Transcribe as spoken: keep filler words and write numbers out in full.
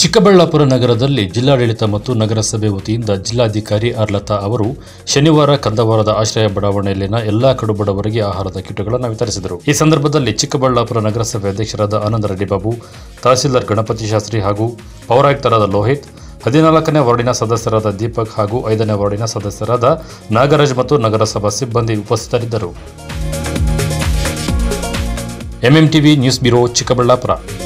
ಚಿಕ್ಕಬಳ್ಳಾಪುರ ನಗರದಲ್ಲಿ ಜಿಲ್ಲಾಡಳಿತ ಮತ್ತು ನಗರಸಭೆ ವತಿಯಿಂದ ಜಿಲ್ಲಾಧಿಕಾರಿ ಆರ್ಲತಾ ಅವರು ಶನಿವಾರ ಕಂದವಾರದ ಆಶ್ರಯ ಬಡಾವಣೆಯಲ್ಲಿನ ಎಲ್ಲಾ ಕಡುಬಡವರಿಗೆ ಆಹಾರದ ಕಿಟ್ಗಳನ್ನು ವಿತರಿಸಿದರು. ಈ ಸಂದರ್ಭದಲ್ಲಿ ಚಿಕ್ಕಬಳ್ಳಾಪುರ ನಗರಸಭೆ ಅಧ್ಯಕ್ಷರಾದ ಆನಂದ ರೆಡ್ಡಿ ಬಾಬು, ತಹಸೀಲ್ದಾರ್ ಗಣಪತಿ ಶಾಸ್ತ್ರಿ ಹಾಗೂ ಪೌರಾಯುಕ್ತರಾದ ಲೋಹಿತ್, ಹದಿನಾಲ್ಕನೇ ವಾರ್ಡಿನ ಸದಸ್ಯರಾದ ದೀಪಕ್ ಹಾಗೂ ಐದನೇ ವಾರ್ಡಿನ ಸದಸ್ಯರಾದ ನಾಗರಾಜ್ ಮತ್ತು ನಗರಸಭಾ ಸಿಬ್ಬಂದಿ ಉಪಸ್ಥಿತರಿದ್ದರು. MMTV news bureau, Chikkaballapur.